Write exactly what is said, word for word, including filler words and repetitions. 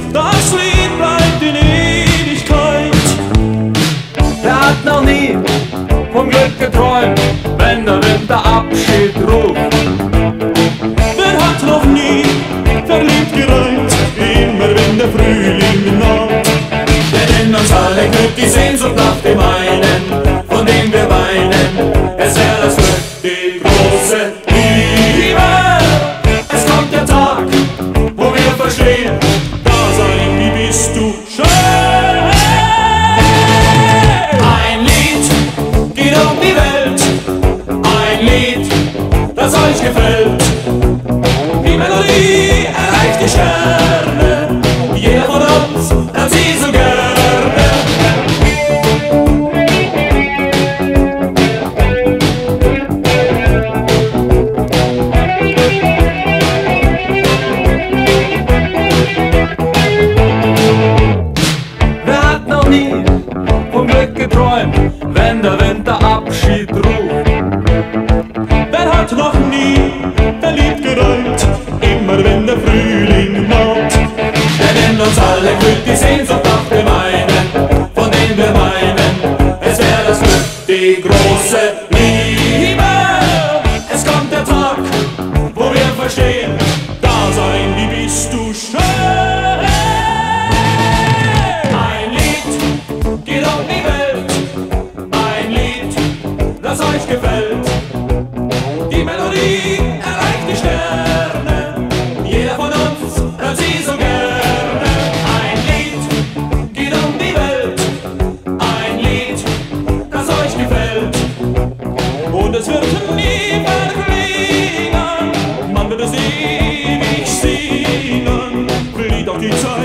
das Lied bleibt in Ewigkeit. Wer hat noch nie vom Glück geträumt, wenn der Winter Abschied ruft? Wer hat noch nie verliebt geweint, immer wenn der Frühling naht? Denn in uns alle glüht die Sehnsucht nach dem einen, von dem wir weinen. Es wäre das Glück, die große Liebe. Es kommt der Tag, wo wir verstehen, Da sein, wie bist du schön. ein Lied geht um die Welt, ein Lied, das euch gefällt. Die Melodie erreicht die Sterne, Jeder von uns hört sie so gerne. Wer hat noch nie vom Glück geträumt, wenn der Winter Abschied ruft? Wer hat noch nie verliebt geweint, immer wenn der Frühling naht? Denn in uns alle glüht die Sehnsucht nach dem einen, von dem wir meinen, es wäre das Glück, die große Liebe. Es kommt der Tag, wo wir verstehen, Da sein, wie bist du schön. ein Lied geht um die Welt, ein Lied, das euch gefällt. Die Melodie erreicht die Sterne, Jeder von uns hört sie so gerne. Ein Lied geht um die Welt, ein Lied, das euch gefällt. und es wird nie verklingen, man wird es ewig singen, flieht auch die Zeit.